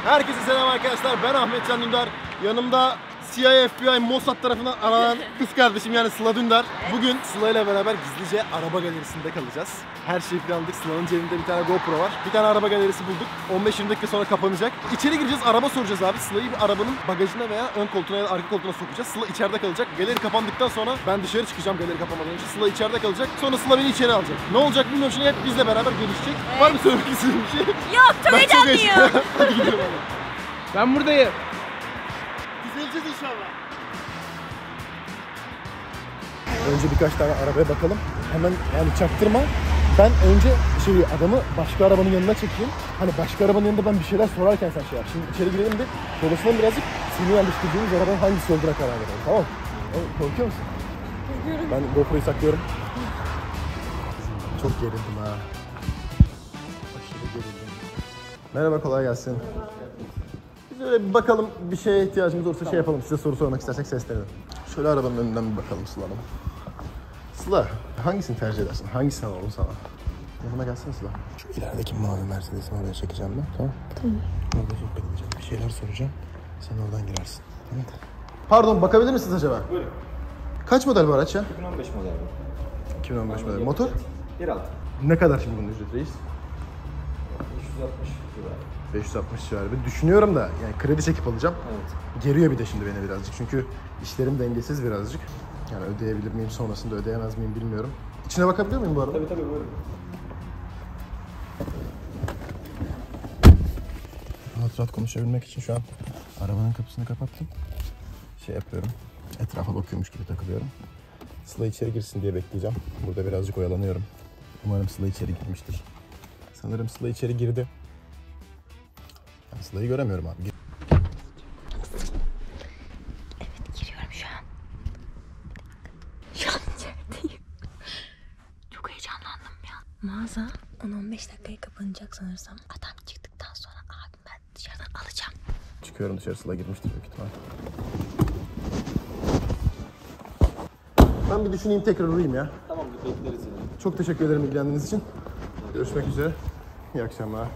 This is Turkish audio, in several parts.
Herkese selam arkadaşlar. Ben Ahmet Can Dündar. Yanımda CIA, FBI, Mossad tarafından aranan kız kardeşim yani Sıla Dündar. Bugün Sıla ile beraber gizlice araba galerisinde kalacağız. Her şeyi planladık. Sıla'nın cebinde bir tane GoPro var. Bir tane araba galerisi bulduk. 15-20 dakika sonra kapanacak. İçeri gireceğiz, araba soracağız abi. Sıla'yı bir arabanın bagajına veya ön koltuğuna ya da arka koltuğuna sokacağız. Sıla içeride kalacak. Galeri kapandıktan sonra ben dışarı çıkacağım galeri kapanmadan önce. Sıla içeride kalacak. Sonra Sıla beni içeri alacak. Ne olacak bilmiyorum, şimdi hep bizle beraber görüşecek. Evet. Var mı söylemek istediğin bir şey? Yok, çok heyecanlıyım. Hadi gidelim abi. Ben buradayım. Düzeleceğiz inşallah. Önce birkaç tane arabaya bakalım. Hemen yani çaktırma. Ben önce adamı başka arabanın yanına çekeyim. Hani başka arabanın yanında ben bir şeyler sorarken sen şey yap. Şimdi içeri girelim de sonrasında birazcık seni yerleştirdiğimiz arabanın hangisi olduğuna karar verelim. Tamam mı? Korkuyor musun? Korkuyorum. Ben GoPro'yu saklıyorum. Çok gerildim ha. Aşırı gerildim. Merhaba, kolay gelsin. Biz öyle bir bakalım, bir şeye ihtiyacımız olursa şey yapalım. Size soru sormak istersek seslenelim. Şöyle arabanın önünden bir bakalım Sıla Hanım. Sıla, hangisini tercih edersin? Hangisini alalım sana? Yanıma gelsene Sıla. Şu ilerideki mavi Mercedes'ini oraya çekeceğim ben. Tamam. Tamam. Orada sohbet edeceğim. Bir şeyler soracağım. Sen oradan girersin. Tamam. Pardon, bakabilir misiniz acaba? Buyurun. Kaç model bu araç ya? 2015 model bu. 2015 model. Motor? 1.6. Ne kadar şimdi bunun ücreti reis? 560 lira. 560 civarı. Bir düşünüyorum da yani kredi çekip alacağım. Evet. Geriyor bir de şimdi beni birazcık. Çünkü işlerim dengesiz birazcık. Yani ödeyebilir miyim, sonrasında ödeyemez miyim bilmiyorum. İçine bakabilir miyim bu arada? Tabii buyurun. Rahat konuşabilmek için şu an arabanın kapısını kapattım. Şey yapıyorum. Etrafa bakıyormuş gibi takılıyorum. Sıla içeri girsin diye bekleyeceğim. Burada birazcık oyalanıyorum. Umarım Sıla içeri girmiştir. Sanırım Sıla içeri girdi. Ben Sıla'yı göremiyorum abi. Evet, giriyorum şu an. Şu an içerideyim. Çok heyecanlandım ya. Mağaza 10-15 dakikaya kapanacak sanırsam. Adam çıktıktan sonra abim ben dışarıdan alacağım. Çıkıyorum dışarı, Sıla girmiştir büyük ihtimal. Ben bir düşüneyim, tekrar uğrayayım ya. Tamamdır, bekleriz yine. Çok teşekkür ederim ilgilendiğiniz için. Görüşmek üzere. İyi akşamlar.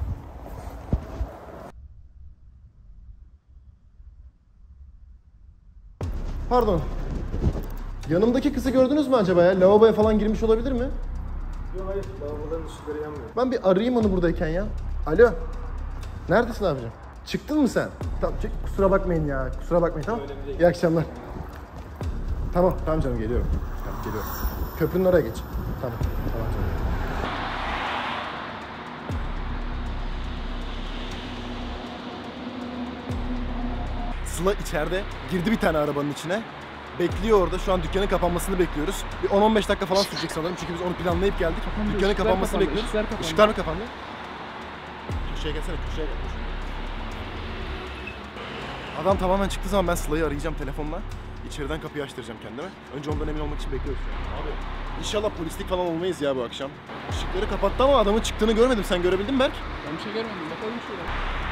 Pardon. Yanımdaki kızı gördünüz mü acaba ya? Lavaboya falan girmiş olabilir mi? Yok hayır, lavaboların ışıkları yanmıyor. Ben bir arayayım onu buradayken ya. Alo. Neredesin abicim? Çıktın mı sen? Tamam, kusura bakmayın ya. Kusura bakmayın, tamam. İyi akşamlar. Tamam canım, geliyorum. Tamam, geliyorum. Köprünün oraya geç. Tamam canım. Sıla içeride. Girdi bir tane arabanın içine. Bekliyor orada. Şu an dükkanın kapanmasını bekliyoruz. Bir 10-15 dakika falan sürecek sanırım. Çünkü biz onu planlayıp geldik. Kapandı, Dükkanın kapanmasını kapandı, bekliyoruz. Işıklar mı kapandı? Köşeye gelsene, köşeye gel. Adam tamamen çıktığı zaman ben Sıla'yı arayacağım telefonla. İçeriden kapıyı açtıracağım kendime. Önce ondan emin olmak için bekliyoruz. Abi inşallah polislik falan olmayız ya bu akşam. Işıkları kapattı ama adamın çıktığını görmedim. Sen görebildin mi Berk? Ben bir şey görmedim. Bakalım şöyle.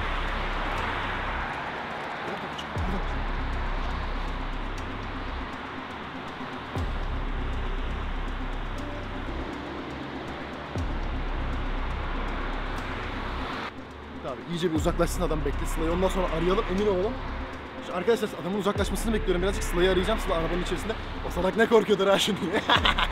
Abi iyice bir uzaklaşsın adam, bekle Sıla'yı. Ondan sonra arayalım, emin olalım. Şu arkadaşlar adamın uzaklaşmasını bekliyorum. Birazcık Sıla'yı arayacağım. Sıla arabanın içerisinde. O salak ne korkuyordur ha şimdi. Bir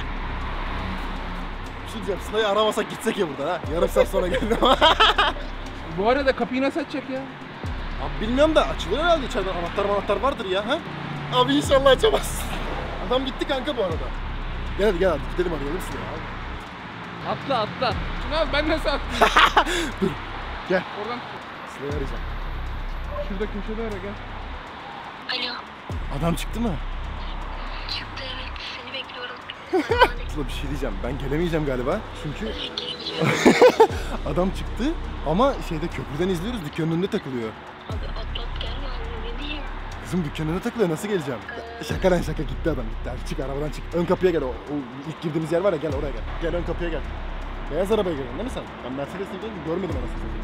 şey diyeceğim, Sıla'yı aramasak gitsek ya buradan ha. Yarım saat sonra geldim. Bu arada kapıyı nasıl açacak ya? Abi bilmiyorum da açılır herhalde içeriden. Anahtar vardır ya ha. Abi inşallah açamaz. Adam gitti kanka bu arada. Gel hadi gidelim, arayalım Sıla'yı abi. Atla. Şunu al, ben nasıl atlayayım? Dur. Gel. Oradan Sıla'yı arayacağım. şurada köşede ara gel. Alo. Adam çıktı mı? Çıktı, evet. Seni bekliyorum. Sıla bir şey diyeceğim. Ben gelemeyeceğim galiba. Çünkü adam çıktı ama köprüden izliyoruz. Dükkanın önünde takılıyor. Abi atlat gelme, ne diyeyim? Kızım dükkanın önünde takılıyor. Nasıl geleceğim? Şaka gitti adam gitti. Hadi çık, arabadan çık. Ön kapıya gel. O ilk girdiğimiz yer var ya, gel oraya gel. Gel ön kapıya gel. Beyaz arabaya geliyorsun değil mi sen? Ben Mercedes'e gidiyorum, görmedim anasını satayım.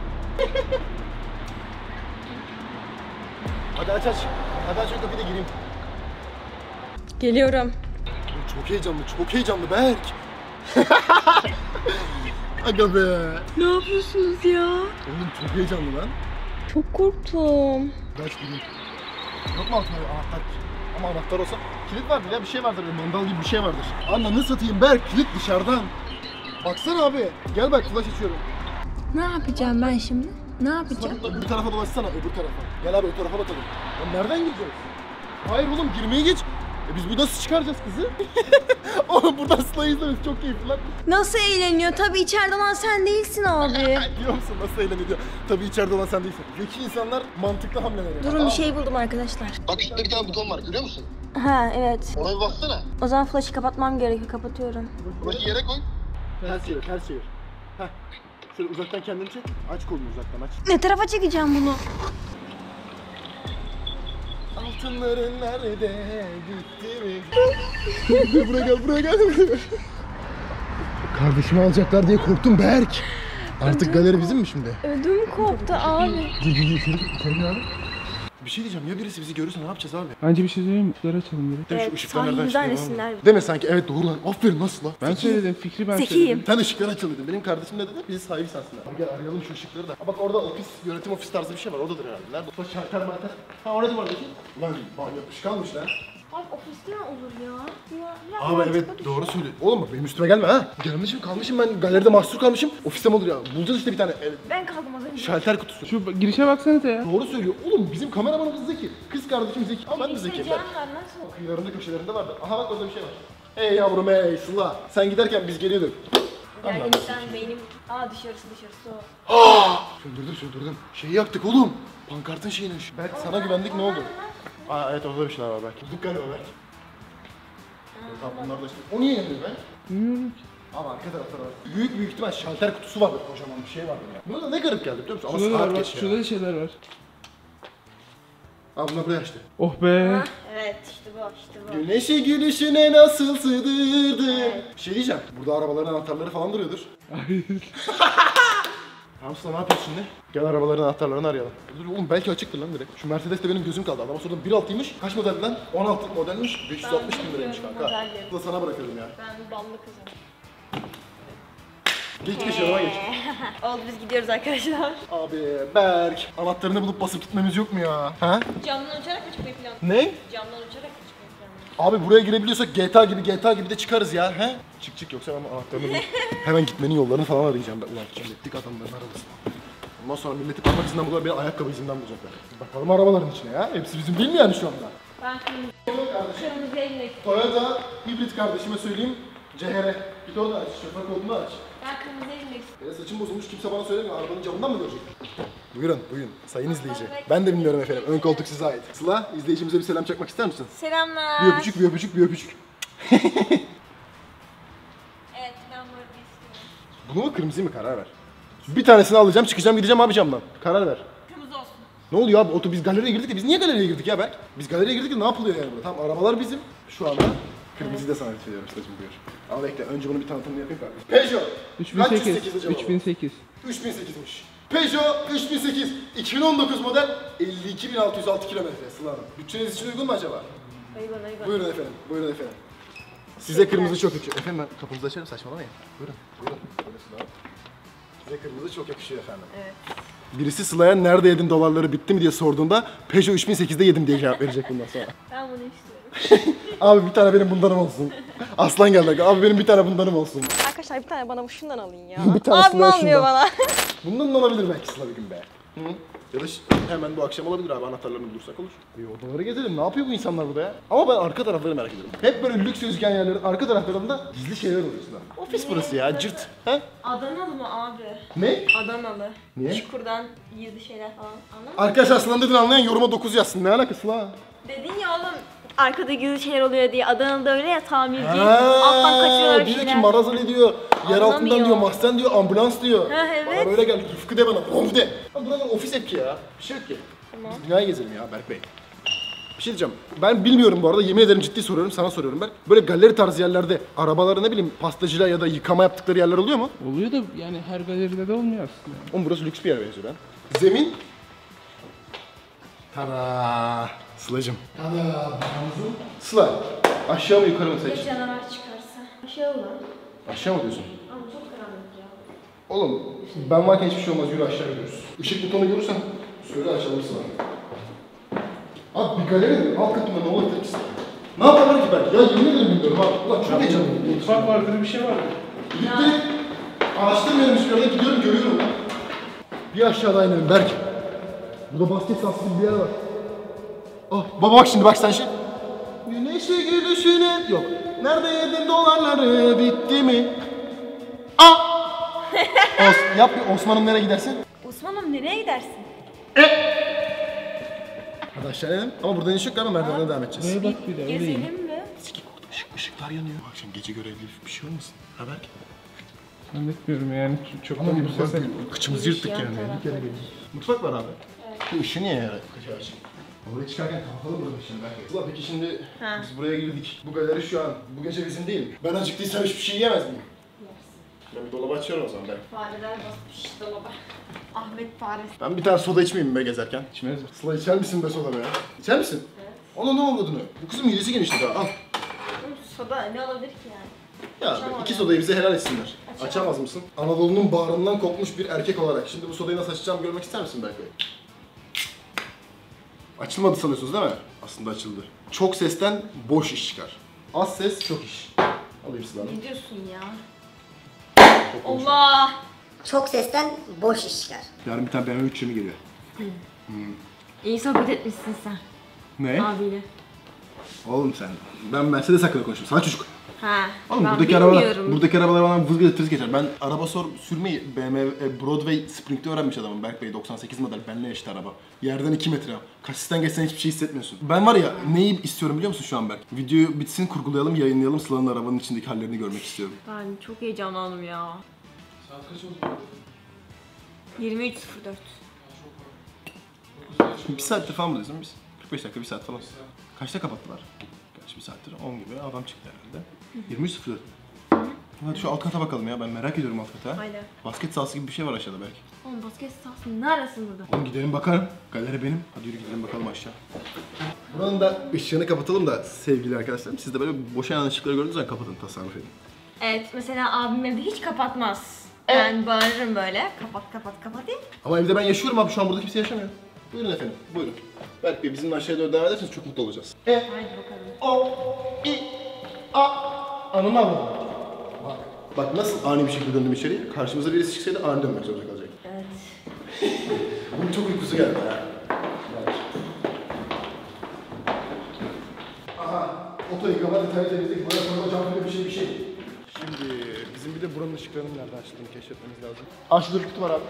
Hadi aç. Hadi aç ön kapıyı da gireyim. Geliyorum. Çok heyecanlı Berk. Aga be. Ne yapıyorsunuz ya? Oğlum çok heyecanlı lan. Çok korktum. Kaç gideyim. Yok mu altında anahtar? Ama anahtar olsa kilit vardır ya, bir şey vardır, bir mandal gibi bir şey vardır. Ananı satayım Berk, kilit dışarıdan. Baksana abi. Gel bak, flash açıyorum. Ne yapacağım ben şimdi? Ne yapacağım? Öbür tarafa dolaşsana, öbür tarafa. Gel abi, öbür tarafa bakalım. Ya nereden gireceğiz? Hayır oğlum, girmeye geç. Biz bu nasıl çıkaracağız kızı? Oğlum buradan Sıla'yı izlemesi çok keyifli lan. Nasıl eğleniyor? Tabii içeride olan sen değilsin abi. Biliyor musun nasıl eğleniyor? Tabii içeride olan sen değilsin. Zeki insanlar mantıklı hamleler yapıyor. Durun bir şey buldum arkadaşlar. Bak şurada bir tane buton var, görüyor musun? Ha evet. Ona bir baksana. O zaman flash'ı kapatmam gerekiyor. Kapatıyorum. Buradaki yere koy. Ters çevir, ters çevir. Heh. Şöyle uzaktan kendini çek. Aç kolunu uzaktan, aç. Ne tarafa çekeceğim bunu? Altınların nerede gitti mi? Buraya gel, buraya gel. Kardeşimi alacaklar diye korktum Berk. Artık galeri bizim mi şimdi? Ödüm koptu abi. İçeri abi. Bir şey diyeceğim, ya birisi bizi görürse ne yapacağız abi? Bence bir şey söyleyeyim mi? Işıkları açalım direkt. Şu Evet, ışıklar nereden sahilden çıkıyor? resimler. Deme sanki, evet doğru lan. Aferin, nasıl lan? Ben söyledim, fikri ben Zekiyim. söyledim. Sen ışıkları açıl dedin. Benim kardeşim ne dedi? Bizi sahibi sensinler. Gel arayalım şu ışıkları da. Ha bak orada ofis, yönetim ofis tarzı bir şey var. Oradadır herhalde. Nerede? Bak şalter malter. Ha orada var bakayım. Ulan ışık almış lan. Abi ofiste ne olur ya? Abi evet doğru söylüyor. Oğlum bak benim üstüme gelme ha. Gelmişim kalmışım ben galeride mahsur kalmışım. Ofiste mi olur ya? Bulacağız işte bir tane Ben kaldım az önce. şalter kutusu. Şu girişe baksanıza ya. Doğru söylüyor. Oğlum bizim kameramanımız Zeki. Kız kardeşim Zeki. Ama ben de Zekiyim ben. Nasıl? Kıyılarında köşelerinde vardı. Aha bak orada bir şey var. Ey yavrum ey Sıla. Sen giderken biz geliyorduk. Gerginlikten beynim... Aa dışarısı o. Söndürdüm. Şeyi yaktık oğlum. Pankartın şeyini. Belki sana güvendik ne oldu? Aa evet orada bir şeyler var belki. Bulduk galiba belki. Tamam bunlar da işte. O niye yanıyor be? Bilmiyorum ki. Ama arka tarafta var. Büyük ihtimal şalter kutusu vardır. Kocaman bir şey vardır ya. Buna da ne garip geldi biliyor musun? Ama Şurada da saat var, geç ya. şurada da şeyler var. Aa bunlar buraya açtı. Oh be. Evet işte bu. Güneşi gülüşüne nasıl sığdırdın? Bir şey diyeceğim. Burada arabaların anahtarları falan duruyordur. Hayır. Tamam Sıla ne yapıyorsun şimdi? Gel arabaların anahtarlarını arayalım. Dur oğlum belki açıktır lan direkt. Şu Mercedes de benim gözüm kaldı. Adama sordum 1.6'ymış. Kaç model lan? 16 modelmiş. 560 bin liraymış kanka. modelleri. Bu da sana bırakıyorum ya. Ben ballı kızım. Geç yanıma geç. Oldu biz gidiyoruz arkadaşlar. Abi Berk. Anahtarını bulup basıp tutmamız yok mu ya? Ha? Camdan uçarak mı çıkmayı planlıyorsun? Ne? Camdan uçarak mı çıkmayı planlıyorsun? Abi buraya girebiliyorsak GTA gibi de çıkarız ya. He? Çık yoksa ben anahtarını bulup hemen gitmenin yollarını falan arayacağım ben. Ulan kirlettik adamların arabasını. Ondan sonra milleti parmak izinden bulurlar, beni ayakkabı izinden bulacaklar. Bakalım arabaların içine ya. Hepsi bizim değil mi yani şu anda? Ben kırmızı eline Toyota hibrit kardeşime söyleyeyim. CHR. Git orada aç. Şoför kodunu aç. Ben kırmızı eline Saçım bozulmuş kimse bana söylemiyor. Arabanın camından mı görecek? Buyurun sayın izleyici. Ben de bilmiyorum efendim. Ön koltuk size ait. Sıla izleyicimize bir selam çakmak ister misin? Selamlar. Bir öpücük. Evet ben bunu istiyorum. Bunu mu kırmızıyı mı karar ver. Bir tanesini alacağım çıkacağım gideceğim abi camdan. Karar ver. Kırmızı olsun. Ne oluyor abi? Biz galeriye girdik de biz niye galeriye girdik ya Berk? Biz galeriye girdik de ne yapılıyor yani burada? Tamam arabalar bizim. Şu anda kırmızıyı da sana veriyorum Sıla'cığım buyur. Ama bekle önce bunu bir tanıtımını yapayım kardeşim. Peugeot. 3008. acaba? 3008. 3008'miş. Peugeot 3008 2019 model 52.606 kilometre Sıla Hanım. Bütçeniz için uygun mu acaba? Uygun. Buyurun efendim. Size kırmızı çok yakışıyor. Efendim ben kapınızı açarım saçmalamayın. Buyurun. Buyurun Sıla Hanım. Size kırmızı çok yakışıyor efendim. Evet. Birisi Sıla'ya nerede yedin dolarları bitti mi diye sorduğunda Peugeot 3008'de yedim diye cevap verecek bundan sonra. Ben bunu istiyorum. Abi bir tane benim bundanım olsun. Aslan geldi. Abi benim bir tane bundanım olsun. Arkadaşlar bir tane bana şundan alın ya. Bir tanesini Abim ver almıyor şundan. bana. Bundan da olabilir belki Sıla bir gün be. Hı? Ya da hemen bu akşam olabilir abi anahtarlarını bulursak olur. Bir odaları gezelim. Ne yapıyor bu insanlar burada ya? Ama ben arka tarafları merak ediyorum. Hep böyle lüks gözüken yerlerin arka taraflarında gizli şeyler oluyor Sıla. Ofis burası ya cırt. He? Adanalı mı abi? Ne? Adanalı. Niye? Çukurdan gizli şeyler falan. Anladın mı? Arkadaşlar Sıla'nın dediğini anlayan yoruma 9 yazsın. Ne alakası la? Dedin ya oğlum arkada gizli şeyler oluyor diye. Adana'da öyle ya tamirci. Alttan kaçıyorlar bir diyor ki şeyler. marazali diyor, yer altından Anlamıyor. diyor, mahzen diyor, ambulans diyor. Ha, evet. Bana böyle gel, Rıfkı de bana, Rıfkı de. Lan buralar ofis ev ki ya, bir şey yok ki. Tamam. Biz dünyaya gezelim ya Berk Bey. Bir şey diyeceğim, ben bilmiyorum bu arada, yemin ederim ciddi soruyorum, sana soruyorum Berk. Böyle galeri tarzı yerlerde arabaları ne bileyim pastacıyla ya da yıkama yaptıkları yerler oluyor mu? Oluyor da yani her galeride de olmuyor aslında. Oğlum burası lüks bir yer benziyor lan. Zemin. Tada. Sıla'cığım. Tada. Sıla, aşağı mı yukarı mı seç? Ya canavar çıkarsa? Aşağı ulan. Aşağı mı diyorsun? Ama çok karanlık ya. Oğlum ben varken hiçbir şey olmaz, yürü aşağı gidiyoruz. Işık butonu görürsen Söyle açalım sana. Abi bir galeri alt katında ne olabilir ki? Ne yaparlar ki ben? Ya yemin ederim bilmiyorum abi. Ulan çok heyecanlıyım. Mutfak vardır, bir şey var. Gitti. Araştırmıyorum hiçbir yerde gidiyorum görüyorum. Bir aşağıda inelim Berk. Burada basket sahası gibi bir yer var. Oh, baba bak şimdi bak sen şey. Güneşe gülüşüne yok. Nerede yedin dolarları bitti mi? Yap bir Osman'ım nereye gidersin? Osman'ım nereye gidersin? Hadi aşağı inelim. Ama buradan iniş yok galiba merdivene devam edeceğiz. Neye bak bir de öyle. Gezelim mi? Sikik orada ışıklar yanıyor. Akşam gece görevli bir şey olmasın? Ha Berk? Zannetmiyorum yani. Çok Ama da bir bir bak ses. kıçımızı yırttık yani. Bir kere geldik. Mutfak var abi. Bu ışığı niye yarar? Kaçı açık. Buraya çıkarken kapalı buranın şimdi belki. Ulan peki şimdi biz buraya girdik. Bu galeri şu an, bu gece bizim değil. Ben acıktıysam hiçbir şey yiyemez miyim? Yersin. Ben bir dolabı açıyorum o zaman ben. Fareler basmış dolaba. Ahmet faresi. Ben bir tane soda içmeyeyim mi be gezerken? İçmez mi? Sıla içer misin be soda be ya? İçer misin? Evet. Ona ne oldu ne? Bu kızın midesi genişti daha al. Soda ne olabilir ki yani? Ya Açamam iki ya. sodayı bize helal etsinler. Açamam. Açamaz mısın? Anadolu'nun bağrından kopmuş bir erkek olarak. Şimdi bu sodayı nasıl açacağımı görmek ister misin belki? Açılmadı sanıyorsunuz değil mi? Aslında açıldı. Çok sesten boş iş çıkar. Az ses çok iş. Alayım silahını. Ne diyorsun ya? Çok konuşma. Allah! Çok sesten boş iş çıkar. Yarın bir tane BMW 320 geliyor. İyi sohbet etmişsin sen Ne? abiyle. Oğlum sen. Ben Mercedes hakkında konuşuyorum. Sana çocuk. Ha. Oğlum ben buradaki bilmiyorum. arabalar bana vız getiririz geçer. Ben araba sürmeyi BMW Broadway Spring'de öğrenmiş adamım. Berk Bey 98 model benimle eşit araba. Yerden 2 metre. Kasisten geçsen hiçbir şey hissetmiyorsun. Ben var ya neyi istiyorum biliyor musun şu an Berk? Video bitsin kurgulayalım yayınlayalım Sıla'nın arabanın içindeki hallerini görmek istiyorum. Ben çok heyecanlandım ya. Saat kaç oldu? 23.04. Bir saattir falan buradayız değil mi biz? 45 dakika, bir saat falan. Kaçta kapattılar? Kaç bir saattir? 10 gibi adam çıktı herhalde. 23.04. Hadi şu alt kata bakalım ya, ben merak ediyorum alt kata. Aynen. Basket sahası gibi bir şey var aşağıda belki. Oğlum basket sahası neredesin burada? Oğlum gidelim bakalım. Galeri benim. Hadi yürü gidelim bakalım aşağı. Buranın da ışığını kapatalım da sevgili arkadaşlarım. Siz de böyle boşa yanan ışıkları gördüğünüz zaman kapatın, tasarruf edin. Evet mesela abim evde hiç kapatmaz. Ben bağırırım böyle. Kapat kapat kapat diye. Ama evde ben yaşıyorum abi, şu an burada kimse yaşamıyor. Buyurun efendim, buyurun. Berk Bey bizimle aşağıya doğru devam ederseniz çok mutlu olacağız. Haydi bakalım. Ananı avladım. Bak nasıl ani bir şekilde döndüm içeriye. Karşımıza birisi çıksaydı ani dönmek zorunda kalacak. Evet. Bunun çok uykusu geldi ya. Aha, oto yıkama, detaylı temizlik, boya koyma, cam gibi bir şey. Şimdi bizim bir de buranın ışıklarını nerede açtığını keşfetmemiz lazım. Şurada bir kutu var abi.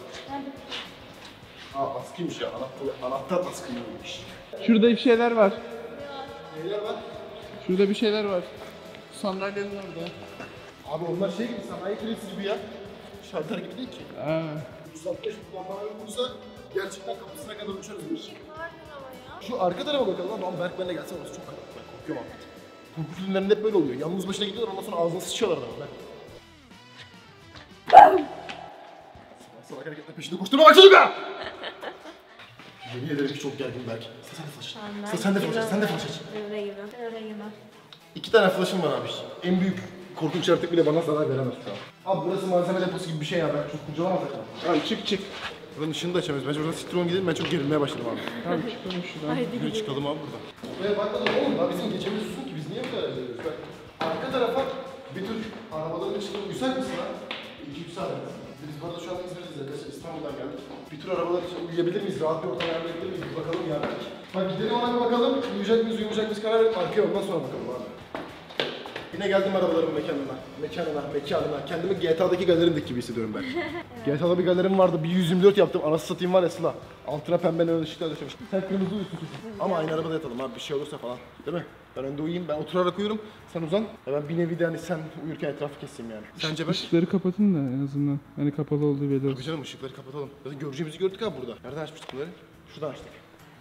Askıymış ya, anahtar askıymış. Şurada bir şeyler var. Neler var? Şurada bir şeyler var. Sandalyenin orada. Abi onlar şey gibi, sanayi kredisi gibi ya. Şalter gibi değil ki. Aa. 165 kullanmalar olursa gerçekten kapısına kadar uçarız biz. Şu arka tarafa bakalım lan. Lan Berk benimle gelsene, orası çok karanlık. Ben korkuyorum Ahmet. Korku filmlerinde hep böyle oluyor. Yalnız başına gidiyorlar, ondan sonra ağzına sıçıyorlar adamı. Salak hareketler peşinde koşturma bak çocuklar! Yemin ederim ki çok gergin Berk. Sen de flash aç. Sen de flash aç, sen de flash aç. Öyle gibi. Öyle gibi. 2 tane flash'ım var abi. En büyük korkunç yaratık bile bana zarar veremez şu an. Abi burası malzeme deposu gibi bir şey ya, ben çok kurcalamaz zaten. Tamam çık. Buranın ışığını da açamıyoruz. Bence buradan Citroen gidelim, ben çok gerilmeye başladım abi. Tamam çıkalım şuradan. Yürü çıkalım abi buradan. Buraya bakmadım oğlum, daha bizim gecemiz uzun ki biz niye bu kadar ediyoruz? Bak, arka tarafa bir tür arabaların içinde uyusak mısın ha? 2-3 saat. Biz bu arada şu an İzmir'deyiz arkadaşlar, İstanbul'dan geldik. Bir tür arabalar için uyuyabilir miyiz? Rahat bir ortam ayarlayabilir miyiz? Bir bakalım ya. Bak gidelim ona bir bakalım. Uyuyacak mıyız, uyumayacak mıyız karar verelim. Arkaya ondan sonra bakalım abi. Yine geldim arabaların mekanına. Kendimi GTA'daki galerimdeki gibi hissediyorum ben. GTA'da bir galerim vardı, bir 124 yaptım, anası satayım var ya Sıla. Altına pembe neon ışıklar döşemiş. Sen kırmızı uyusun kesin. Ama aynı arabada yatalım abi, bir şey olursa falan. Değil mi? Ben önde uyuyayım, ben oturarak uyurum, sen uzan. Ya ben bir nevi de hani sen uyurken etrafı keseyim yani. Sence ben? Işıkları kapatın da en azından. Hani kapalı olduğu belli Tabii olsun. canım, ışıkları kapatalım. Zaten göreceğimizi gördük abi burada. Nereden açmıştık bunları? Şuradan açtık.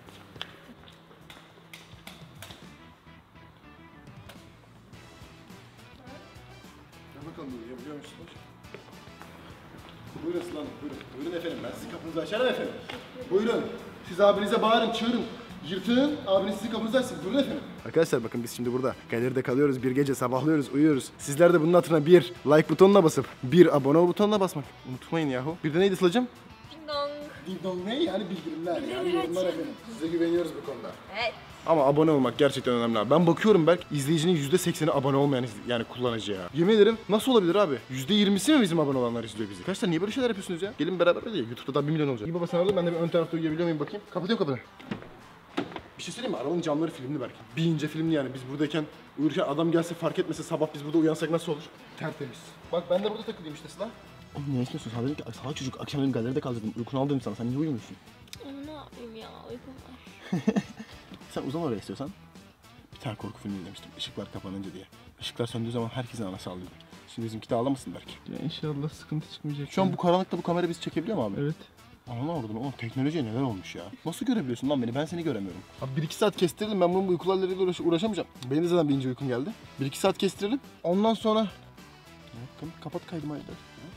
Gel bakalım uyuyabiliyor musunuz? Buyurun Sıla Hanım, buyurun. Buyurun efendim, ben sizin kapınızı açarım efendim. Buyurun. Siz abinize bağırın, çığırın. Yırtın, abiniz sizin kapınızı açsın. Buyurun efendim. Arkadaşlar bakın biz şimdi burada galeride kalıyoruz, bir gece sabahlıyoruz, uyuyoruz. Sizler de bunun altına bir like butonuna basıp bir abone ol butonuna basmak unutmayın yahu. Bir de neydi Sıla'cığım? Ding dong. Ding dong ne? Yani bildirimler. Yani yorumlar efendim. Size güveniyoruz bu konuda. Evet. Ama abone olmak gerçekten önemli abi. Ben bakıyorum belki izleyicinin %80'i abone olmayan yani kullanıcı ya. Yemin ederim nasıl olabilir abi? %20'si mi bizim abone olanlar izliyor bizi? Kaçlar niye böyle şeyler yapıyorsunuz ya? Gelin beraber hadi. YouTube'da daha 1 milyon olacak. İyi baba sen orada, ben de bir ön tarafta uyuyabiliyor muyum bakayım. Kapatıyorum kapını. Bir şey söyleyeyim mi? Arabanın camları filmli belki. Bir ince filmli yani. Biz buradayken uyurken adam gelse fark etmese sabah biz burada uyansak nasıl olur? Tertemiz. Bak ben de burada takılayım işte Sıla. Oğlum niye istiyorsun? Sana dedim ki salak çocuk akşam benim galeride kal dedim. Uykunu al dedim sana. Sen niye uyumuyorsun? Ne yapayım ya? Uykum var. Sen uzan oraya istiyorsan. Bir tane korku filmi izlemiştim. Işıklar kapanınca diye. Işıklar söndüğü zaman herkesin anası ağlıyor. Şimdi bizimki de ağlamasın belki. Ya inşallah sıkıntı çıkmayacak. Şu an bu karanlıkta bu kamera bizi çekebiliyor mu abi? Evet. Ananı avradın oğlum, teknolojiye neler olmuş ya. Nasıl görebiliyorsun lan beni? Ben seni göremiyorum. Abi 1-2 saat kestirelim, ben bunun bu uykularıyla uğraşamayacağım. Benim de zaten birinci uykum geldi. 1-2 saat kestirelim. Ondan sonra... Kapat kaydım hayırdır.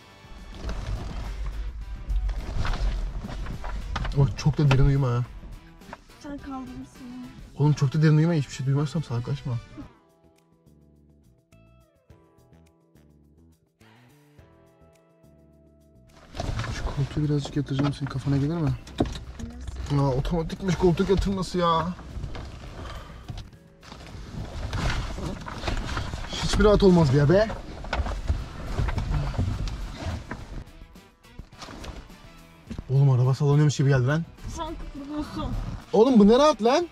Oh, çok da derin uyuma ha. Sen kaldırırsın. Oğlum çok da derin uyuma, hiçbir şey duymazsam salaklaşma. Şu koltuğu birazcık yatıracağım, senin kafana gelir mi? Ya otomatikmiş koltuk yatırması ya. Hiçbir rahat olmaz bir be. Oğlum araba sallanıyormuş gibi geldi lan. Sen kıpırdıyorsun. Oğlum bu ne rahat lan?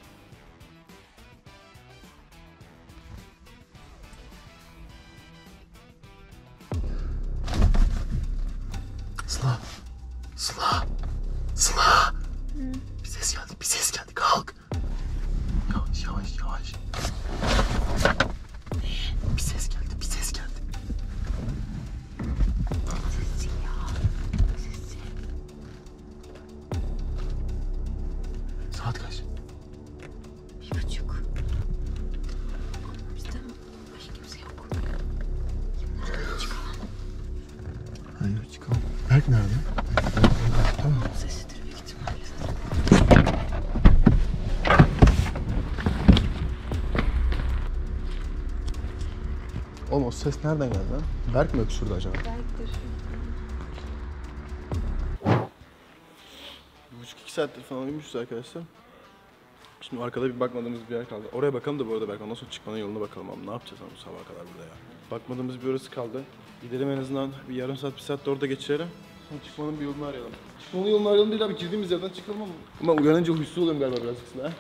Sıla. Sıla. Sıla. Bir ses geldi, bir ses geldi. Kalk. Yavaş yavaş yavaş. Bir ses geldi, bir ses geldi. Saat kaç? 1:30. Bizden başka kimse yok. Çıkalım. Hayır çıkalım. Berk nerede? Tamam. Sesidir büyük ihtimalle. Oğlum o ses nereden geldi lan? Berk mi öksürdü acaba? Belkidir. 1,5-2 saattir falan uyumuşuz arkadaşlar. Şimdi arkada bir bakmadığımız bir yer kaldı. Oraya bakalım da bu arada belki ondan sonra çıkmanın yoluna bakalım abi. Ne yapacağız abi bu sabaha kadar burada ya? Bakmadığımız bir orası kaldı. Gidelim en azından bir yarım saat, bir saat de orada geçirelim. Sonra çıkmanın bir yolunu arayalım. Çıkmanın yolunu arayalım değil abi, girdiğimiz yerden çıkalım ama. Ama uyanınca huysuz oluyorum galiba birazcık ha.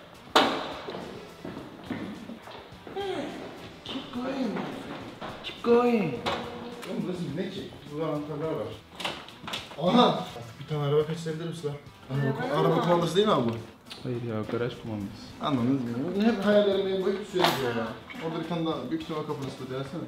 Keep going. Keep going. Oğlum burası ne ki? Burada anahtarlar var. Aha! Bir tane araba kaçırabilir misin lan? Araba kumandası değil mi abi bu? Hayır ya, garaj kumandası. Anladınız mı? Hep hayallerim benim boyut suya gidiyor ya. Orada bir tane daha büyük ihtimal kapısı da dersene.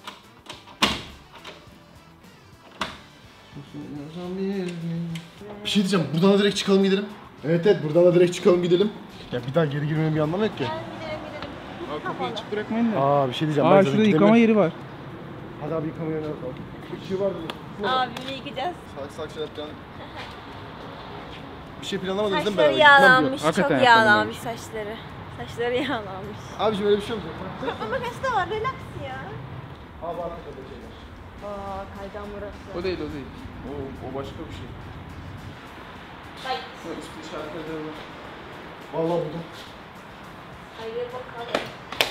Bir şey diyeceğim, buradan da direkt çıkalım gidelim. Evet evet, buradan da direkt çıkalım gidelim. Ya bir daha geri girmenin bir anlamı yok ki. Aa, kapıyı açık bırakmayın da. Aa bir şey diyeceğim. Aa, şurada yıkama yeri var. Hadi abi yıkama yerine bakalım. Bir şey var dedi. Abimi yıkayacağız. Salak salak şeyler yapacağını. Bir şey planlamadınız değil mi Saçları beraber? yağlanmış. Hakikaten Çok yağlanmış yapmamış. saçları. Saçları yağlanmış. Abiciğim öyle bir şey olmayacak. Ama kaç da var, relax ya. Abi arkada şey var. Aa, kaygan burası. O değil, o değil. O başka bir şey. Hayır. Üstü işaretleri var. Vallahi buldum. Hayır bakalım.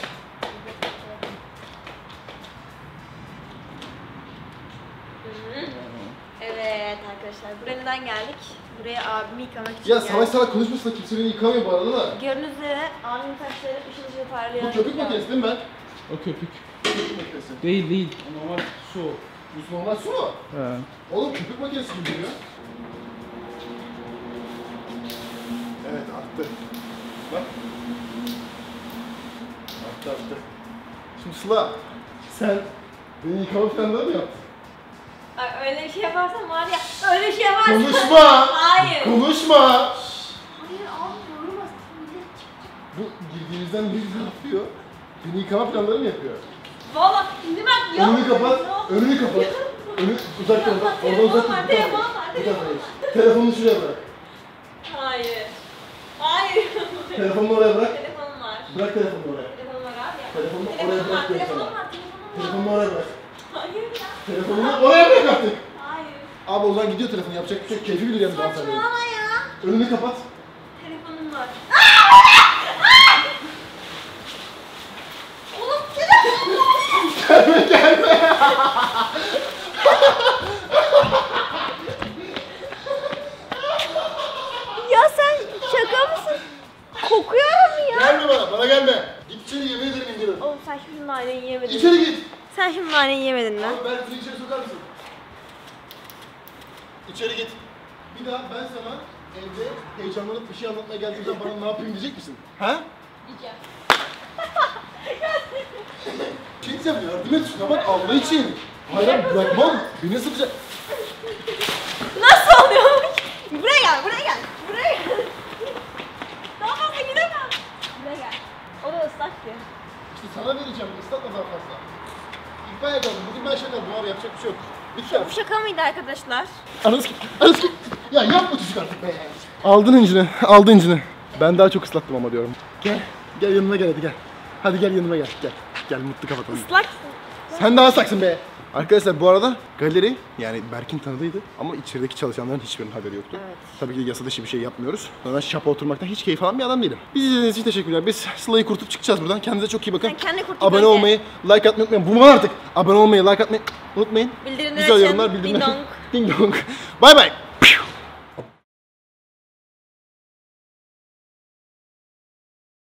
Evet arkadaşlar, buraya neden geldik? Buraya abimi yıkamak için Ya geldik. salak salak konuşmasın da kimse beni yıkamıyor bu arada da. Gördüğünüz üzere abimin saçları ışıl ışıl parlıyor. Bu köpük makinesi değil mi ben? O köpük. Köpük makinesi. Değil değil. Normal su. Bu normal su mu? He. Oğlum köpük makinesi gibi duruyor. Evet arttı. Bak. Arttı. Şimdi Sıla, sen beni yıkama planları mı yaptın? Ay, öyle bir şey yaparsan var ya, öyle bir şey yaparsan. Konuşma! Hayır. Konuşma! Hayır abi, yorulmasın. Bu girdiğimizden bir ne yapıyor? Beni yıkama planları mı yapıyor? Valla şimdi bak ya. Önünü kapat, önünü kapat. Önü uzakta oradan, oradan uzak tut. Telefonum var, telefonum var. Telefonunu şuraya bırak. Hayır. Hayır. Telefonunu oraya bırak. Telefonum var. Bırak telefonunu oraya. Telefonum var abi ya. Telefonunu Telefonum oraya bırak var, diyorum telefonum sana. var, telefonum var. Telefonunu oraya bırak. Hayır ya. Telefonunu oraya bırak artık. Hayır. Abi o zaman gidiyor telefon, yapacak bir şey yok. Keyfi bilir yani daha fazla. Saçmalama ya. Önünü kapat. Telefonum var. Ya sen şaka mısın? Kokuyorum ya. Gelme bana gelme. Git içeri, yemin ederim indiririm. Oğlum sen şimdi naneyi yemedin. İçeri git. Sen şimdi naneyi yemedin mi? Abi ben seni içeri sokar mısın? İçeri git. Bir daha ben sana evde heyecanlanıp bir şey anlatmaya geldiğimde bana ne yapayım diyecek misin? Ha? Diyeceğim. Bir şey diyeceğim, yardım et şuna bak Allah için. Hayır bırakmam. Beni ısıtacak. Nasıl oluyor? Buraya gel, buraya gel. Buraya gel. Daha fazla gidemem. Buraya gel. O da ıslak ki. İşte sana vereceğim, ıslatma daha fazla. İlk ben yakaladım, bugün ben şey kaldım abi, yapacak bir şey yok. Bitti abi. Bu şaka mıydı arkadaşlar? Anası ya yapma çocuk artık be. Aldın incini, aldın incini. Ben daha çok ıslattım ama diyorum. Gel yanıma gel hadi gel. Hadi gel yanıma gel, gel mutlu kapatalım. Islaksın. Sen daha saksın be. Arkadaşlar bu arada galeri yani Berk'in tanıdığıydı ama içerideki çalışanların hiçbirinin haberi yoktu. Evet. Tabii ki yasa dışı bir şey yapmıyoruz. Ben şapa oturmaktan hiç keyif alan bir adam değilim. Bizi izlediğiniz için teşekkürler. Biz Sıla'yı kurtup çıkacağız buradan. Kendinize çok iyi bakın. Sen kendini kurt Abone önce. olmayı, like atmayı unutmayın. Bu mu artık? Abone olmayı, like atmayı unutmayın. Bildirimleri Güzel açın. yorumlar, bildirimler. Ding dong. Ding dong. Bay bay.